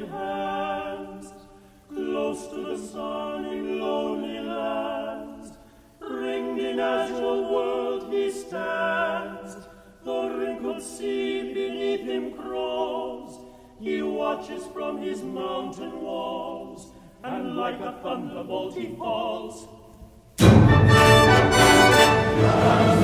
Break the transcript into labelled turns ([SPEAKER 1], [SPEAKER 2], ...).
[SPEAKER 1] hands. Close to the sun in lonely lands, ringed in azure world he stands. The wrinkled sea beneath him crawls, he watches from his mountain walls, and like a thunderbolt he falls.